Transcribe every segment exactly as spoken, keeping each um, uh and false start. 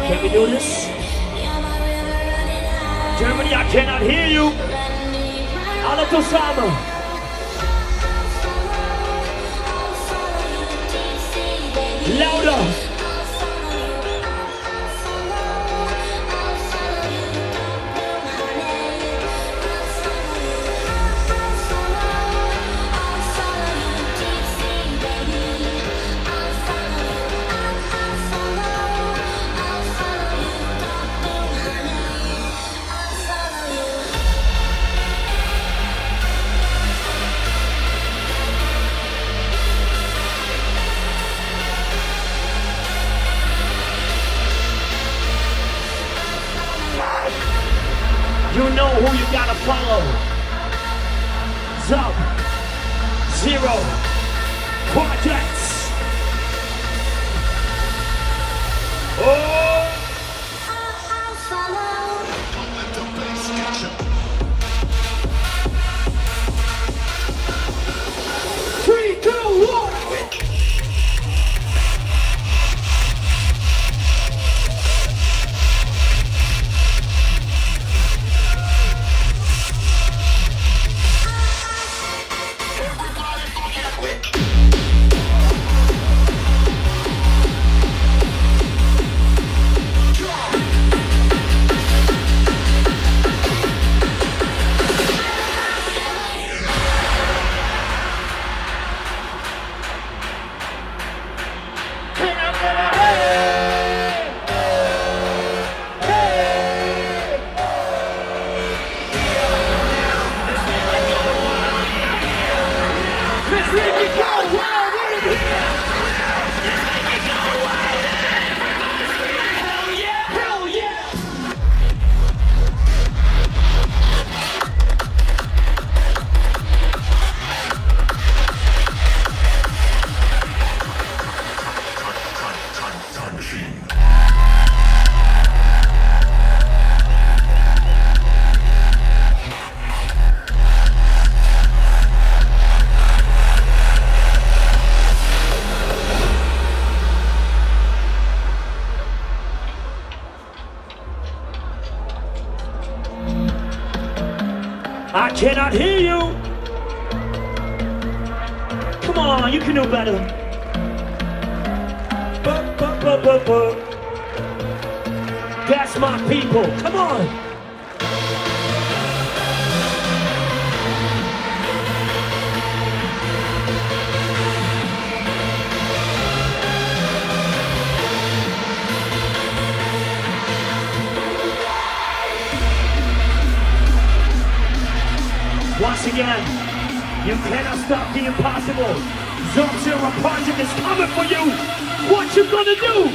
Can we do this? Germany, I cannot hear you. Alle zusammen. Louder. You know who you gotta follow. Sub Zero Projects. Oh! Three, two, one. I cannot hear you. Come on, you can do better. Buh, buh, buh, buh, buh. That's my people. Come on. Once again, you cannot stop the impossible. Sub-Zero Project is coming for you. What you gonna do?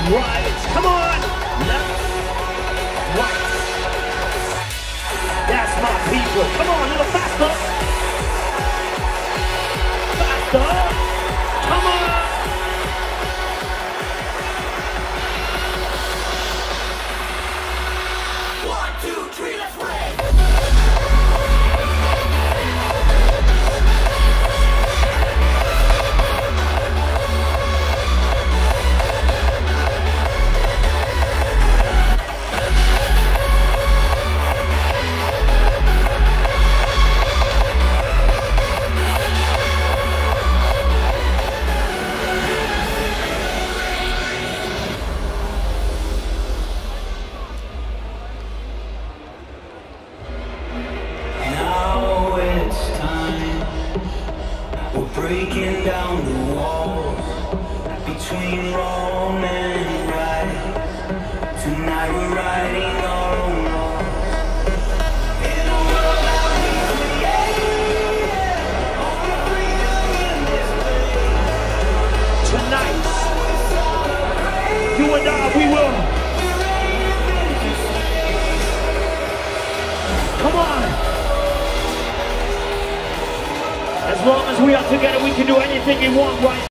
right. Come on. Left, right. That's my people. Come on, a little faster. Faster. Come on. One, two, three, let's play. Breaking down the wall between wrong and right. Tonight we're writing our own law. In a world that we create, only freedom in this place. Tonight, you and I, we will. Come on. As long as we are together, we can do anything we want, right?